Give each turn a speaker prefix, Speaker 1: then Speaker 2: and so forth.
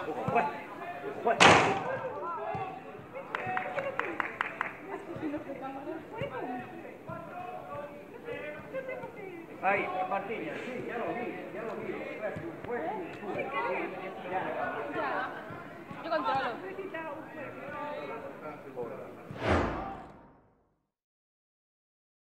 Speaker 1: Fuerte, fuerte. Ahí, Martínez, sí, ya lo vi. Fue, ya.